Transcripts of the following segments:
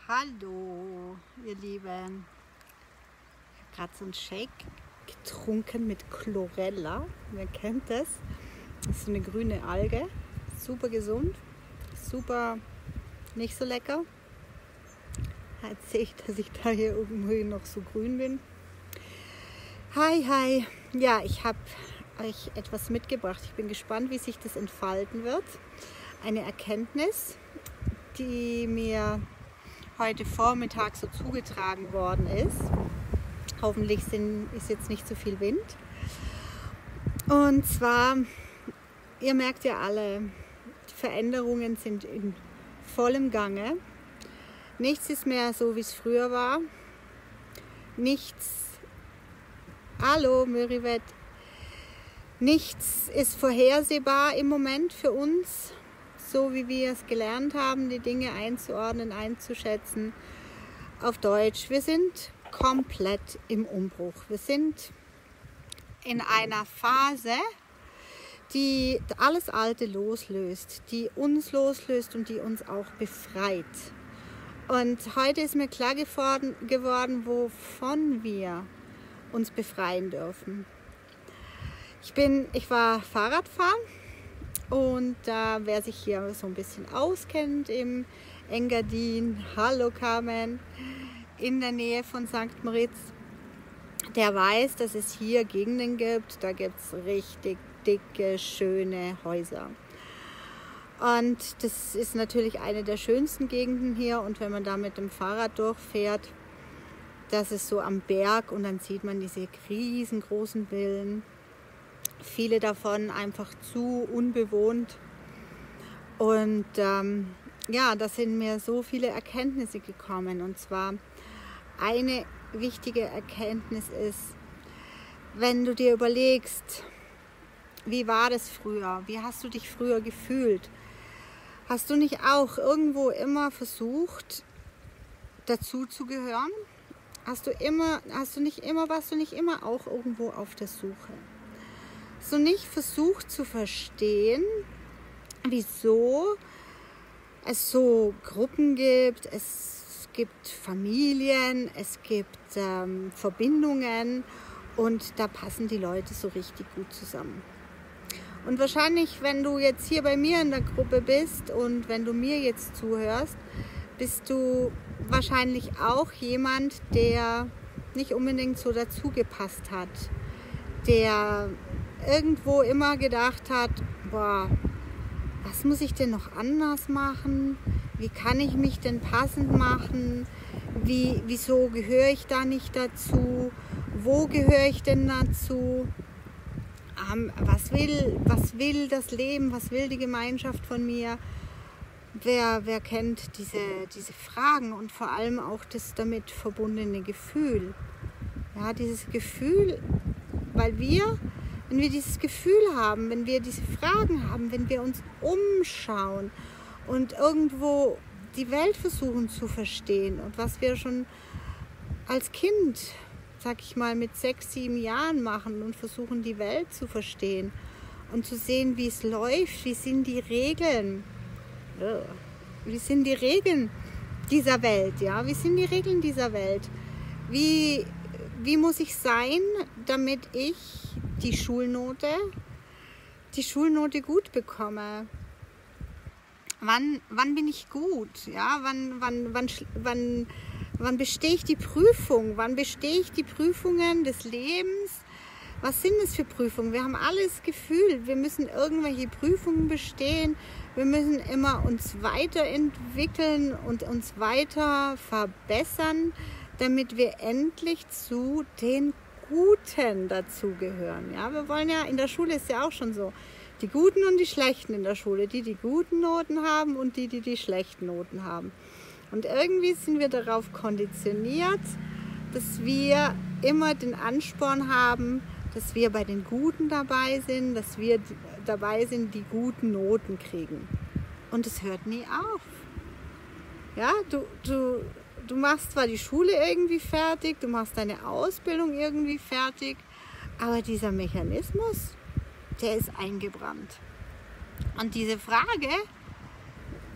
Hallo, ihr Lieben. Ich habe gerade so einen Shake getrunken mit Chlorella. Wer kennt das? Das ist so eine grüne Alge. Super gesund, super nicht so lecker. Jetzt sehe ich, dass ich da hier irgendwo noch so grün bin. Hi. Ja, ich habe euch etwas mitgebracht. Ich bin gespannt, wie sich das entfalten wird. Eine Erkenntnis, die mir heute Vormittag so zugetragen worden ist. Hoffentlich ist jetzt nicht so viel Wind. Und zwar, ihr merkt ja alle, die Veränderungen sind in vollem Gange. Nichts ist mehr so, wie es früher war. Hallo Mürriwet. Nichts ist vorhersehbar im Moment für uns, so wie wir es gelernt haben, die Dinge einzuordnen, einzuschätzen. Auf Deutsch, wir sind komplett im Umbruch. Wir sind in einer Phase, die alles Alte loslöst, die uns loslöst und die uns auch befreit. Und heute ist mir klar geworden, wovon wir uns befreien dürfen. Ich war Fahrradfahren. Und wer sich hier so ein bisschen auskennt im Engadin, hallo Carmen, in der Nähe von St. Moritz, der weiß, dass es hier Gegenden gibt, da gibt es richtig dicke, schöne Häuser. Und das ist natürlich eine der schönsten Gegenden hier. Und wenn man da mit dem Fahrrad durchfährt, das ist so am Berg und dann sieht man diese riesengroßen Villen. Viele davon einfach zu unbewohnt. Und da sind mir so viele Erkenntnisse gekommen. Und zwar eine wichtige Erkenntnis ist, wenn du dir überlegst, wie war das früher? Wie hast du dich früher gefühlt? Hast du nicht auch irgendwo immer versucht, dazu zu gehören? Warst du nicht immer auch irgendwo auf der Suche? So nicht versucht zu verstehen, wieso es so Gruppen gibt, es gibt Familien, es gibt Verbindungen und da passen die Leute so richtig gut zusammen. Und wahrscheinlich, wenn du jetzt hier bei mir in der Gruppe bist und wenn du mir jetzt zuhörst, bist du wahrscheinlich auch jemand, der nicht unbedingt so dazu gepasst hat, der irgendwo immer gedacht hat, was muss ich denn noch anders machen? Wie kann ich mich denn passend machen? Wieso gehöre ich da nicht dazu? Wo gehöre ich denn dazu? Was will das Leben? Was will die Gemeinschaft von mir? Wer kennt diese Fragen und vor allem auch das damit verbundene Gefühl? Ja, dieses Gefühl, wenn wir dieses Gefühl haben, wenn wir diese Fragen haben, wenn wir uns umschauen und irgendwo die Welt versuchen zu verstehen und was wir schon als Kind, sag ich mal, mit 6, 7 Jahren machen und versuchen die Welt zu verstehen und zu sehen, wie es läuft, wie sind die Regeln dieser Welt, ja? Wie sind die Regeln dieser Welt? Wie muss ich sein, damit ich die Schulnote gut bekomme? Wann bin ich gut? Ja? Wann bestehe ich die Prüfung? Wann bestehe ich die Prüfungen des Lebens? Was sind es für Prüfungen? Wir haben alles Gefühl, wir müssen irgendwelche Prüfungen bestehen. Wir müssen immer uns weiterentwickeln und uns weiter verbessern, damit wir endlich zu den Guten dazugehören. Ja, wir wollen ja, in der Schule ist ja auch schon so, die Guten und die Schlechten in der Schule, die guten Noten haben und die schlechten Noten haben. Und irgendwie sind wir darauf konditioniert, dass wir immer den Ansporn haben, dass wir bei den Guten dabei sind, dass wir dabei sind, die guten Noten kriegen. Und es hört nie auf. Ja, du machst zwar die Schule irgendwie fertig, du machst deine Ausbildung irgendwie fertig, aber dieser Mechanismus, der ist eingebrannt. Und diese Frage,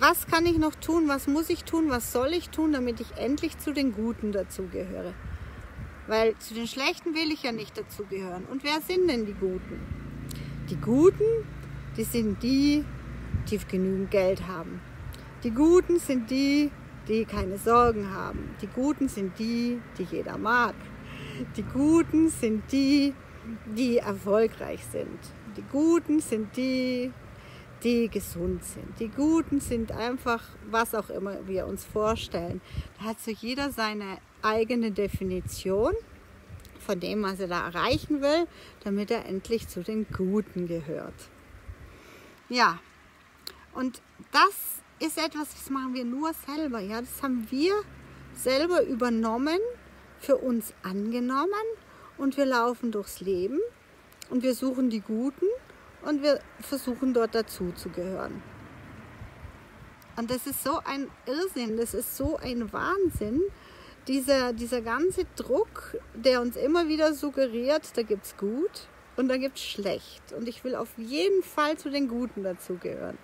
was kann ich noch tun, was muss ich tun, was soll ich tun, damit ich endlich zu den Guten dazugehöre? Weil zu den Schlechten will ich ja nicht dazugehören. Und wer sind denn die Guten? Die Guten, die sind die genügend Geld haben. Die Guten sind die keine Sorgen haben. Die Guten sind die jeder mag. Die Guten sind die erfolgreich sind. Die Guten sind die gesund sind. Die Guten sind einfach, was auch immer wir uns vorstellen. Da hat so jeder seine eigene Definition von dem, was er da erreichen will, damit er endlich zu den Guten gehört. Ja, und das ist etwas, das machen wir nur selber. Ja, das haben wir selber übernommen, für uns angenommen und wir laufen durchs Leben und wir suchen die Guten und wir versuchen dort dazu zu gehören. Und das ist so ein Irrsinn, das ist so ein Wahnsinn, dieser ganze Druck, der uns immer wieder suggeriert, da gibt es gut und da gibt es schlecht. Und ich will auf jeden Fall zu den Guten dazugehören.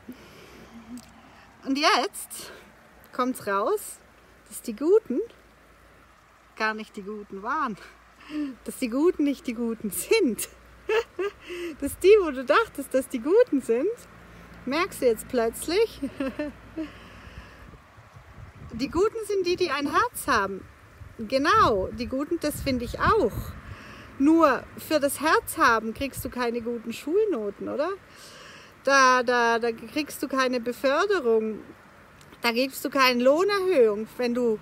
Und jetzt kommt es raus, dass die Guten gar nicht die Guten waren. Dass die Guten nicht die Guten sind. Dass die, wo du dachtest, dass die Guten sind, merkst du jetzt plötzlich, die Guten sind die ein Herz haben. Genau, die Guten, das finde ich auch. Nur für das Herz haben kriegst du keine guten Schulnoten, oder? Da kriegst du keine Beförderung, da kriegst du keine Lohnerhöhung, wenn du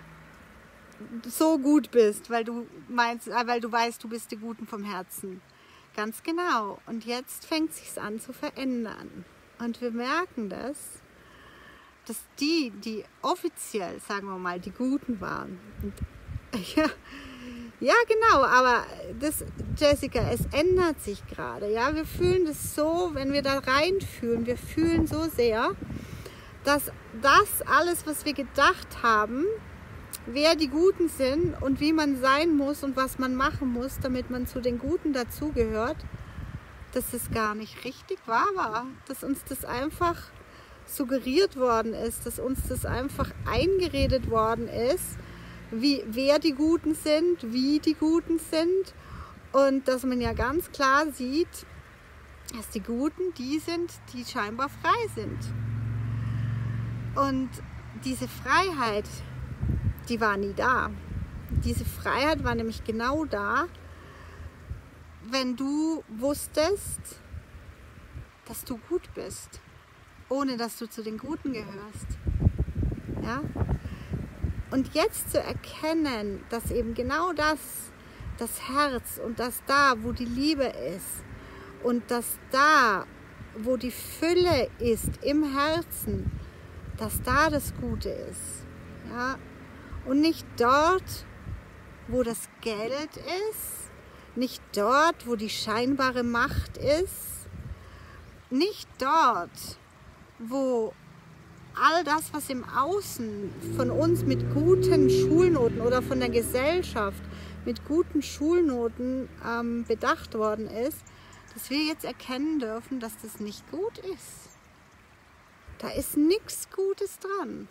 so gut bist, weil du weißt, du bist die Guten vom Herzen. Ganz genau. Und jetzt fängt es sich an zu verändern. Und wir merken dass die offiziell, sagen wir mal, die Guten waren. Und, ja, genau, aber Jessica, es ändert sich gerade. Ja, wir fühlen das so, wenn wir da reinfühlen, wir fühlen so sehr, dass das alles, was wir gedacht haben, wer die Guten sind und wie man sein muss und was man machen muss, damit man zu den Guten dazugehört, dass es gar nicht richtig wahr war. Dass uns das einfach suggeriert worden ist, dass uns das einfach eingeredet worden ist, wer die Guten sind, wie die Guten sind und dass man ja ganz klar sieht, dass die Guten die sind, die scheinbar frei sind. Und diese Freiheit, die war nie da. Diese Freiheit war nämlich genau da, wenn du wusstest, dass du gut bist, ohne dass du zu den Guten gehörst. Ja? Und jetzt zu erkennen, dass eben genau das Herz und das da, wo die Liebe ist und das da, wo die Fülle ist im Herzen, dass da das Gute ist. Ja? Und nicht dort, wo das Geld ist, nicht dort, wo die scheinbare Macht ist, nicht dort, wo all das, was im Außen von uns mit guten Schulnoten oder von der Gesellschaft mit guten Schulnoten bedacht worden ist, dass wir jetzt erkennen dürfen, dass das nicht gut ist. Da ist nichts Gutes dran.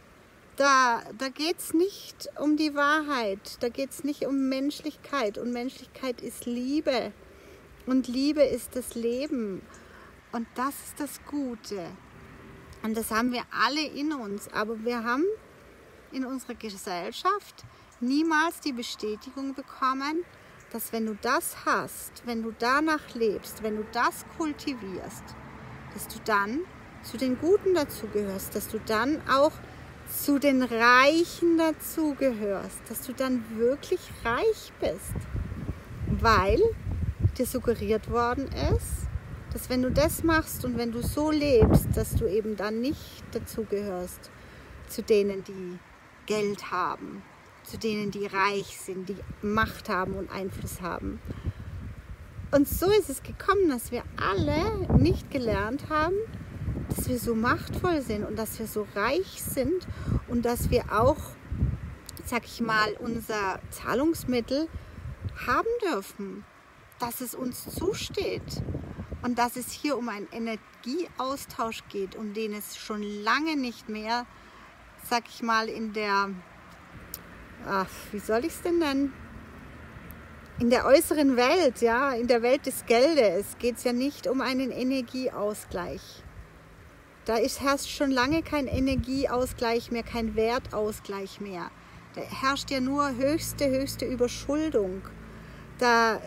Da geht es nicht um die Wahrheit, da geht es nicht um Menschlichkeit. Und Menschlichkeit ist Liebe. Und Liebe ist das Leben. Und das ist das Gute. Und das haben wir alle in uns. Aber wir haben in unserer Gesellschaft niemals die Bestätigung bekommen, dass wenn du das hast, wenn du danach lebst, wenn du das kultivierst, dass du dann zu den Guten dazugehörst, dass du dann auch zu den Reichen dazugehörst, dass du dann wirklich reich bist, weil dir suggeriert worden ist, dass wenn du das machst und wenn du so lebst, dass du eben dann nicht dazugehörst zu denen, die Geld haben, zu denen, die reich sind, die Macht haben und Einfluss haben. Und so ist es gekommen, dass wir alle nicht gelernt haben, dass wir so machtvoll sind und dass wir so reich sind und dass wir auch, sag ich mal, unser Zahlungsmittel haben dürfen, dass es uns zusteht und dass es hier um einen Energieaustausch geht, um den es schon lange nicht mehr, sag ich mal, in der, wie soll ich es denn nennen? In der äußeren Welt, ja, in der Welt des Geldes geht es ja nicht um einen Energieausgleich. Da herrscht schon lange kein Energieausgleich mehr, kein Wertausgleich mehr. Da herrscht ja nur höchste Überschuldung. Da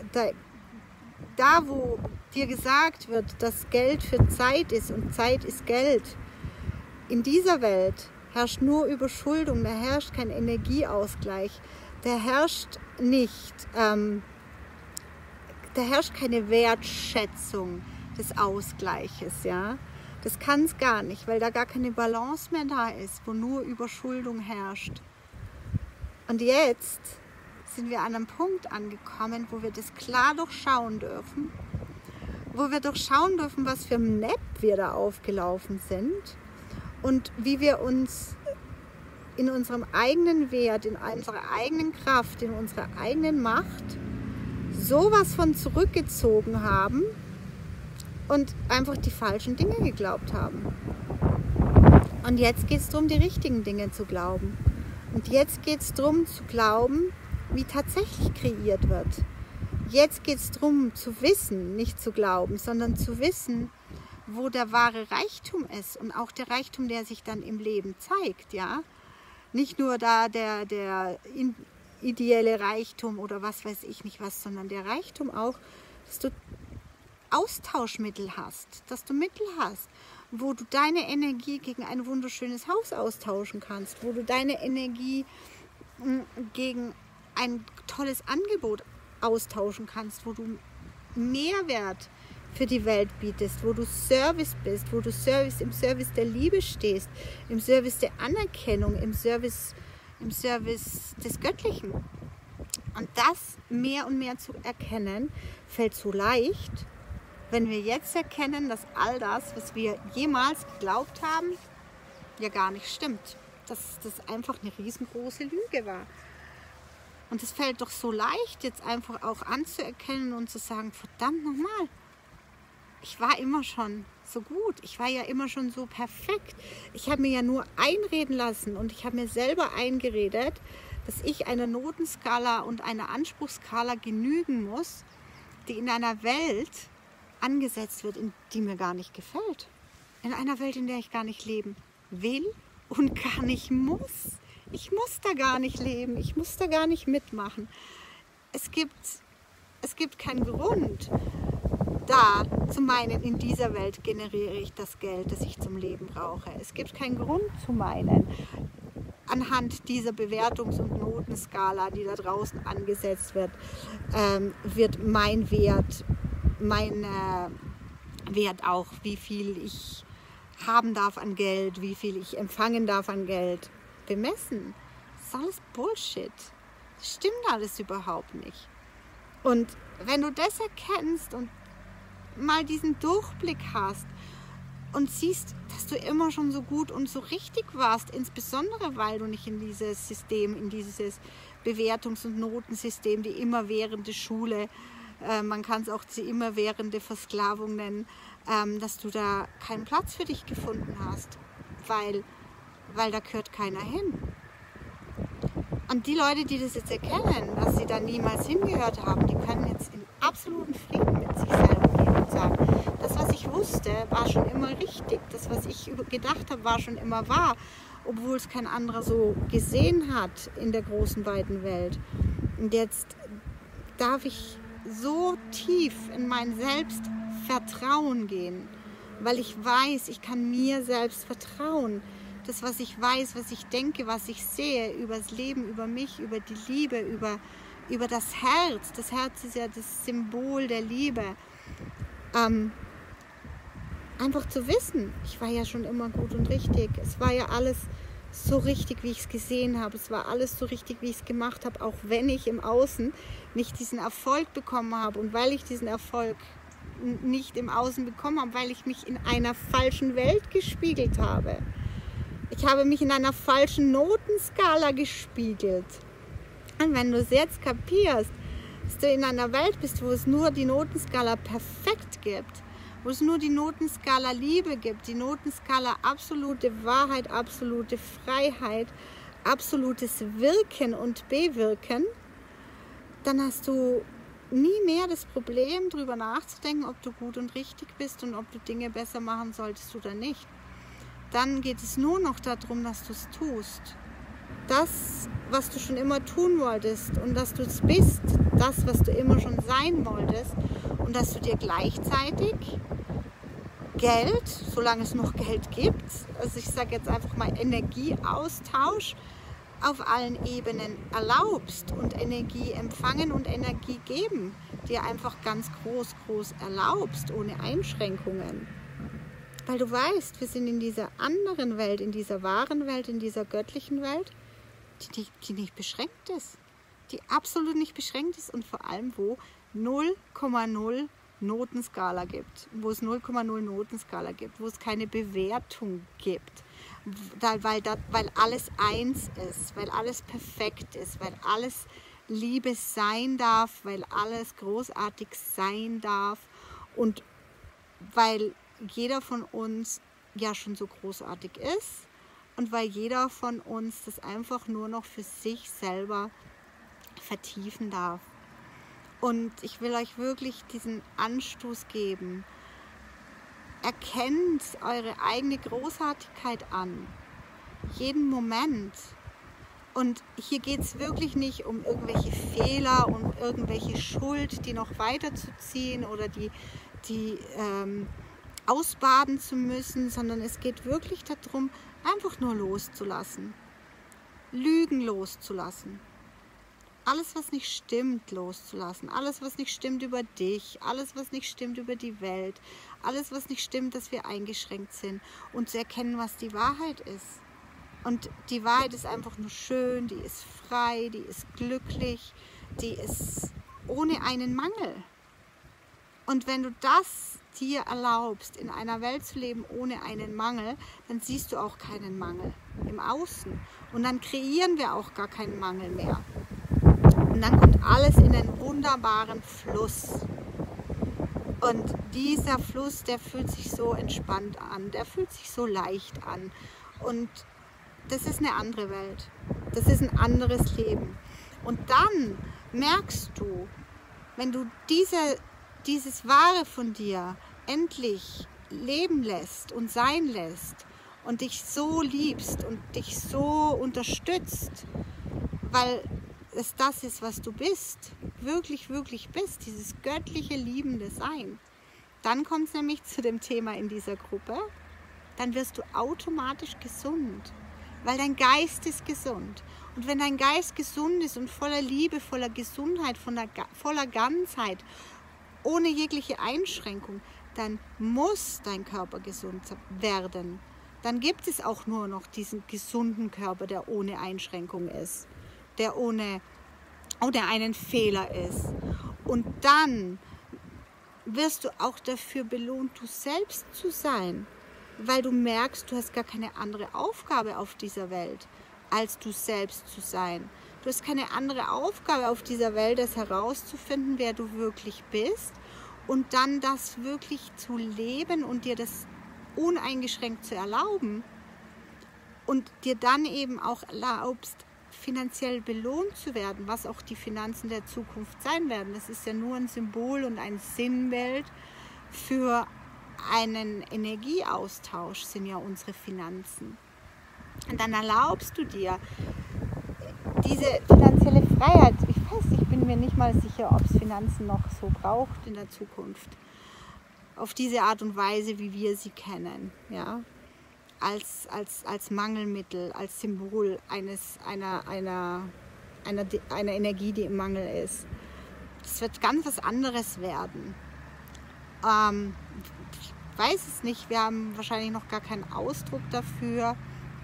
wo dir gesagt wird, dass Geld für Zeit ist und Zeit ist Geld, in dieser Welt herrscht nur Überschuldung, da herrscht kein Energieausgleich, da herrscht keine Wertschätzung des Ausgleiches, ja. Das kann es gar nicht, weil da gar keine Balance mehr da ist, wo nur Überschuldung herrscht. Und jetzt sind wir an einem Punkt angekommen, wo wir das klar durchschauen dürfen, was für ein Nap wir da aufgelaufen sind und wie wir uns in unserem eigenen Wert, in unserer eigenen Kraft, in unserer eigenen Macht sowas von zurückgezogen haben und einfach die falschen Dinge geglaubt haben. Und jetzt geht es darum, die richtigen Dinge zu glauben. Und jetzt geht es darum, zu glauben, wie tatsächlich kreiert wird. Jetzt geht es darum, zu wissen, nicht zu glauben, sondern zu wissen, wo der wahre Reichtum ist und auch der Reichtum, der sich dann im Leben zeigt, ja. Nicht nur da der ideelle Reichtum oder was weiß ich nicht was, sondern der Reichtum auch, dass du Austauschmittel hast, dass du Mittel hast, wo du deine Energie gegen ein wunderschönes Haus austauschen kannst, wo du deine Energie gegen ein tolles Angebot austauschen kannst, wo du Mehrwert für die Welt bietest, wo du Service bist, wo du im Service der Liebe stehst, im Service der Anerkennung, im Service des Göttlichen. Und das mehr und mehr zu erkennen, fällt so leicht, wenn wir jetzt erkennen, dass all das, was wir jemals geglaubt haben, ja gar nicht stimmt. Dass das einfach eine riesengroße Lüge war. Und es fällt doch so leicht, jetzt einfach auch anzuerkennen und zu sagen, verdammt nochmal, ich war immer schon so gut, ich war ja immer schon so perfekt. Ich habe mir ja nur einreden lassen und ich habe mir selber eingeredet, dass ich einer Notenskala und einer Anspruchsskala genügen muss, die in einer Welt angesetzt wird, die mir gar nicht gefällt. In einer Welt, in der ich gar nicht leben will und gar nicht muss. Ich muss da gar nicht leben, ich muss da gar nicht mitmachen. Es gibt keinen Grund, da zu meinen, in dieser Welt generiere ich das Geld, das ich zum Leben brauche. Es gibt keinen Grund zu meinen, anhand dieser Bewertungs- und Notenskala, die da draußen angesetzt wird, wird mein Wert auch, wie viel ich haben darf an Geld, wie viel ich empfangen darf an Geld, bemessen. Das ist alles Bullshit. Das stimmt alles überhaupt nicht. Und wenn du das erkennst und mal diesen Durchblick hast und siehst, dass du immer schon so gut und so richtig warst, insbesondere weil du nicht in dieses System, in dieses Bewertungs- und Notensystem, die immerwährende Schule, man kann es auch die immerwährende Versklavung nennen, dass du da keinen Platz für dich gefunden hast, weil da gehört keiner hin. Und die Leute, die das jetzt erkennen, dass sie da niemals hingehört haben, die können jetzt in absoluten Frieden mit sich selber gehen und sagen, das, was ich wusste, war schon immer richtig. Das, was ich gedacht habe, war schon immer wahr, obwohl es kein anderer so gesehen hat in der großen, weiten Welt. Und jetzt darf ich so tief in mein Selbstvertrauen gehen, weil ich weiß, ich kann mir selbst vertrauen. Das, was ich weiß, was ich denke, was ich sehe, über das Leben, über mich, über die Liebe, über das Herz. Das Herz ist ja das Symbol der Liebe. Einfach zu wissen, ich war ja schon immer gut und richtig. Es war ja alles so richtig, wie ich es gesehen habe. Es war alles so richtig, wie ich es gemacht habe, auch wenn ich im Außen nicht diesen Erfolg bekommen habe. Und weil ich diesen Erfolg nicht im Außen bekommen habe, weil ich mich in einer falschen Welt gespiegelt habe. Ich habe mich in einer falschen Notenskala gespiegelt. Und wenn du es jetzt kapierst, dass du in einer Welt bist, wo es nur die Notenskala perfekt gibt wo es nur die Notenskala Liebe gibt, die Notenskala absolute Wahrheit, absolute Freiheit, absolutes Wirken und Bewirken, dann hast du nie mehr das Problem, darüber nachzudenken, ob du gut und richtig bist und ob du Dinge besser machen solltest oder nicht. Dann geht es nur noch darum, dass du es tust. Das, was du schon immer tun wolltest und dass du es bist, das, was du immer schon sein wolltest und dass du dir gleichzeitig Geld, solange es noch Geld gibt, also ich sage jetzt einfach mal Energieaustausch, auf allen Ebenen erlaubst und Energie empfangen und Energie geben, dir einfach ganz groß erlaubst, ohne Einschränkungen. Weil du weißt, wir sind in dieser anderen Welt, in dieser wahren Welt, in dieser göttlichen Welt, die nicht beschränkt ist, die absolut nicht beschränkt ist und vor allem, wo 0,0 Notenskala gibt, wo es 0,0 Notenskala gibt, wo es keine Bewertung gibt, weil alles eins ist, weil alles perfekt ist, weil alles Liebe sein darf, weil alles großartig sein darf und weil jeder von uns ja schon so großartig ist und weil jeder von uns das einfach nur noch für sich selber vertiefen darf. Und ich will euch wirklich diesen Anstoß geben. Erkennt eure eigene Großartigkeit an. Jeden Moment. Und hier geht es wirklich nicht um irgendwelche Fehler und irgendwelche Schuld, die noch weiterzuziehen oder die ausbaden zu müssen, sondern es geht wirklich darum, einfach nur loszulassen. Lügen loszulassen. Alles, was nicht stimmt, loszulassen. Alles, was nicht stimmt über dich. Alles, was nicht stimmt über die Welt. Alles, was nicht stimmt, dass wir eingeschränkt sind. Und zu erkennen, was die Wahrheit ist. Und die Wahrheit ist einfach nur schön, die ist frei, die ist glücklich, die ist ohne einen Mangel. Und wenn du das dir erlaubst, in einer Welt zu leben ohne einen Mangel, dann siehst du auch keinen Mangel im Außen. Und dann kreieren wir auch gar keinen Mangel mehr. Und dann kommt alles in einen wunderbaren Fluss. Und dieser Fluss, der fühlt sich so entspannt an, der fühlt sich so leicht an. Und das ist eine andere Welt. Das ist ein anderes Leben. Und dann merkst du, wenn du dieses Wahre von dir endlich leben lässt und sein lässt und dich so liebst und dich so unterstützt, weil es das ist, was du bist, wirklich, wirklich bist, dieses göttliche, liebende Sein, dann kommt es nämlich zu dem Thema in dieser Gruppe, dann wirst du automatisch gesund, weil dein Geist ist gesund. Und wenn dein Geist gesund ist und voller Liebe, voller Gesundheit, voller Ganzheit, ohne jegliche Einschränkung, dann muss dein Körper gesund werden. Dann gibt es auch nur noch diesen gesunden Körper, der ohne Einschränkung ist, der ohne einen Fehler ist. Und dann wirst du auch dafür belohnt, du selbst zu sein, weil du merkst, du hast gar keine andere Aufgabe auf dieser Welt, als du selbst zu sein. Du hast keine andere Aufgabe auf dieser Welt, als herauszufinden, wer du wirklich bist und dann das wirklich zu leben und dir das uneingeschränkt zu erlauben und dir dann eben auch erlaubst, finanziell belohnt zu werden, was auch die Finanzen der Zukunft sein werden. Das ist ja nur ein Symbol und ein Sinnbild für einen Energieaustausch, sind ja unsere Finanzen. Und dann erlaubst du dir diese finanzielle Freiheit. Ich bin mir nicht mal sicher, ob es Finanzen noch so braucht in der Zukunft. Auf diese Art und Weise, wie wir sie kennen. Ja? Als Mangelmittel, als Symbol einer Energie, die im Mangel ist. Das wird ganz was anderes werden. Ich weiß es nicht, wir haben wahrscheinlich noch gar keinen Ausdruck dafür.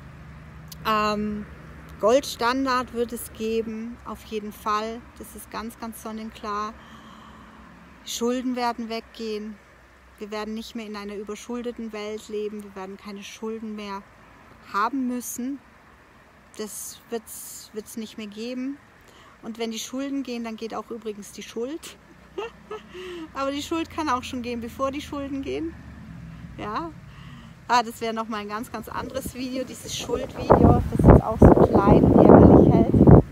Goldstandard wird es geben, auf jeden Fall. Das ist ganz, ganz sonnenklar. Schulden werden weggehen. Wir werden nicht mehr in einer überschuldeten Welt leben. Wir werden keine Schulden mehr haben müssen. Das wird es nicht mehr geben. Und wenn die Schulden gehen, dann geht auch übrigens die Schuld. Aber die Schuld kann auch schon gehen, bevor die Schulden gehen. Ja. Das wäre nochmal ein ganz, ganz anderes Video, dieses Schuldvideo, das jetzt auch so klein und jämmerlich hält.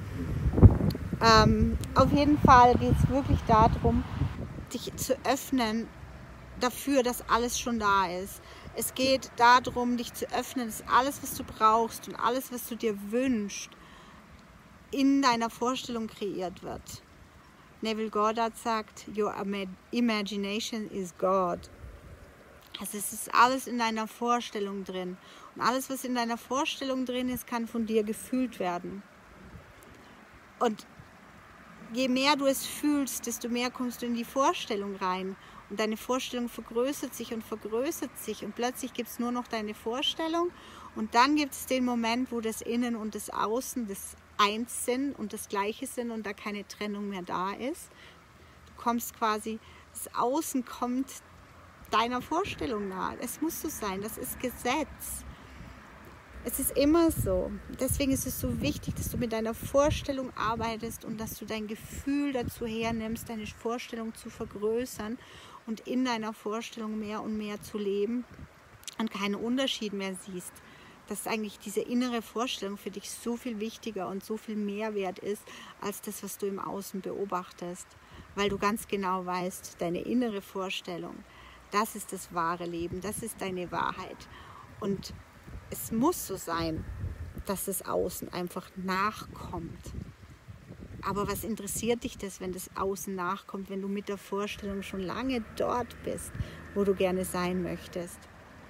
Auf jeden Fall geht es wirklich darum, dich zu öffnen dafür, dass alles schon da ist. Es geht darum, dich zu öffnen, dass alles, was du brauchst und alles, was du dir wünschst, in deiner Vorstellung kreiert wird. Neville Goddard sagt, your imagination is God. Also es ist alles in deiner Vorstellung drin. Und alles, was in deiner Vorstellung drin ist, kann von dir gefühlt werden. Und je mehr du es fühlst, desto mehr kommst du in die Vorstellung rein. Und deine Vorstellung vergrößert sich und vergrößert sich. Und plötzlich gibt es nur noch deine Vorstellung. Und dann gibt es den Moment, wo das Innen und das Außen das eins sind und das Gleiche sind und da keine Trennung mehr da ist. Du kommst quasi, das Außen kommt deiner Vorstellung nahe. Es muss so sein, das ist Gesetz. Es ist immer so. Deswegen ist es so wichtig, dass du mit deiner Vorstellung arbeitest und dass du dein Gefühl dazu hernimmst, deine Vorstellung zu vergrößern und in deiner Vorstellung mehr und mehr zu leben und keinen Unterschied mehr siehst. Dass eigentlich diese innere Vorstellung für dich so viel wichtiger und so viel mehr wert ist, als das, was du im Außen beobachtest. Weil du ganz genau weißt, deine innere Vorstellung, das ist das wahre Leben, das ist deine Wahrheit. Und es muss so sein, dass das Außen einfach nachkommt. Aber was interessiert dich das, wenn das Außen nachkommt, wenn du mit der Vorstellung schon lange dort bist, wo du gerne sein möchtest?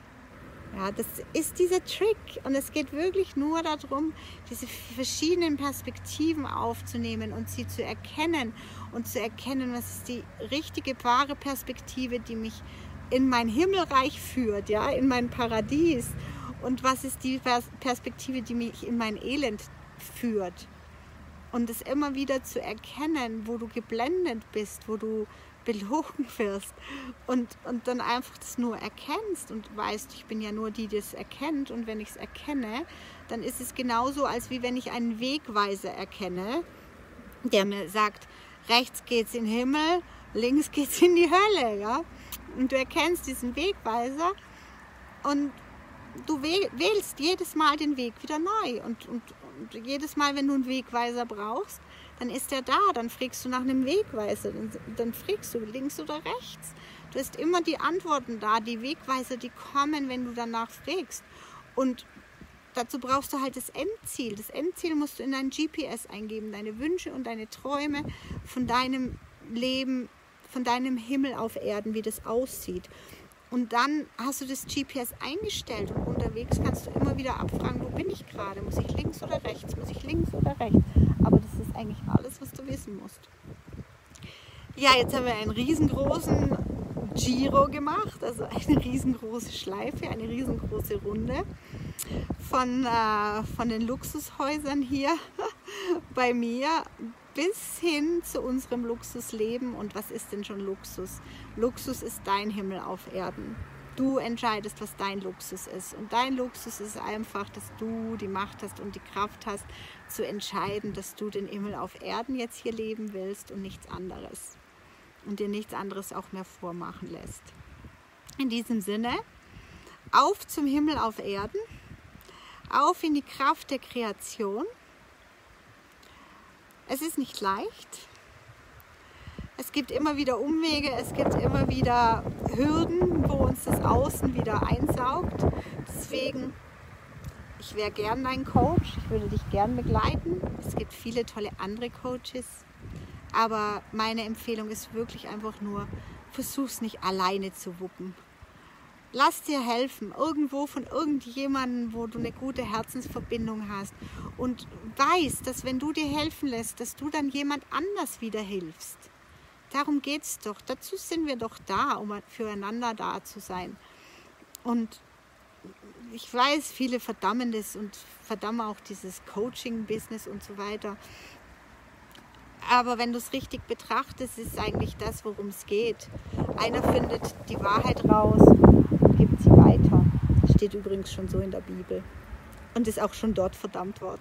Ja, das ist dieser Trick und es geht wirklich nur darum, diese verschiedenen Perspektiven aufzunehmen und sie zu erkennen und zu erkennen, was ist die richtige, wahre Perspektive, die mich in mein Himmelreich führt, ja, in mein Paradies und was ist die Perspektive, die mich in mein Elend führt. Und es immer wieder zu erkennen, wo du geblendet bist, wo du belogen wirst und dann einfach das nur erkennst und weißt, ich bin ja nur die, die es erkennt und wenn ich es erkenne, dann ist es genauso, als wie wenn ich einen Wegweiser erkenne, der mir sagt, rechts geht's in den Himmel, links geht's in die Hölle, ja, und du erkennst diesen Wegweiser und du wählst jedes Mal den Weg wieder neu und jedes Mal, wenn du einen Wegweiser brauchst, dann ist er da, dann fragst du nach einem Wegweiser, dann fragst du links oder rechts. Du hast immer die Antworten da, die Wegweiser, die kommen, wenn du danach fragst. Und dazu brauchst du halt das Endziel. Das Endziel musst du in dein GPS eingeben, deine Wünsche und deine Träume von deinem Leben, von deinem Himmel auf Erden, wie das aussieht. Und dann hast du das GPS eingestellt und unterwegs kannst du immer wieder abfragen, wo bin ich gerade? Muss ich links oder rechts? Muss ich links oder rechts? Aber das ist eigentlich alles, was du wissen musst. Ja, jetzt haben wir einen riesengroßen Giro gemacht, also eine riesengroße Schleife, eine riesengroße Runde von den Luxushäusern hier bei mir bis hin zu unserem Luxusleben. Und was ist denn schon Luxus? Luxus ist dein Himmel auf Erden. Du entscheidest, was dein Luxus ist. Und dein Luxus ist einfach, dass du die Macht hast und die Kraft hast, zu entscheiden, dass du den Himmel auf Erden jetzt hier leben willst und nichts anderes. Und dir nichts anderes auch mehr vormachen lässt. In diesem Sinne, auf zum Himmel auf Erden, auf in die Kraft der Kreation. Es ist nicht leicht. Es gibt immer wieder Umwege, es gibt immer wieder Hürden, wo uns das Außen wieder einsaugt. Deswegen, ich wäre gern dein Coach, ich würde dich gern begleiten. Es gibt viele tolle andere Coaches, aber meine Empfehlung ist wirklich einfach nur, versuch's nicht alleine zu wuppen. Lass dir helfen, irgendwo von irgendjemandem, wo du eine gute Herzensverbindung hast und weißt, dass wenn du dir helfen lässt, dass du dann jemand anders wieder hilfst. Darum geht es doch. Dazu sind wir doch da, um füreinander da zu sein. Und ich weiß, viele verdammen das und verdammen auch dieses Coaching-Business und so weiter. Aber wenn du es richtig betrachtest, ist eigentlich das, worum es geht. Einer findet die Wahrheit raus und gibt sie weiter. Steht übrigens schon so in der Bibel. Und ist auch schon dort verdammt worden.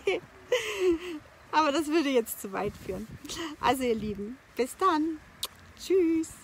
Aber das würde jetzt zu weit führen. Also ihr Lieben, bis dann. Tschüss!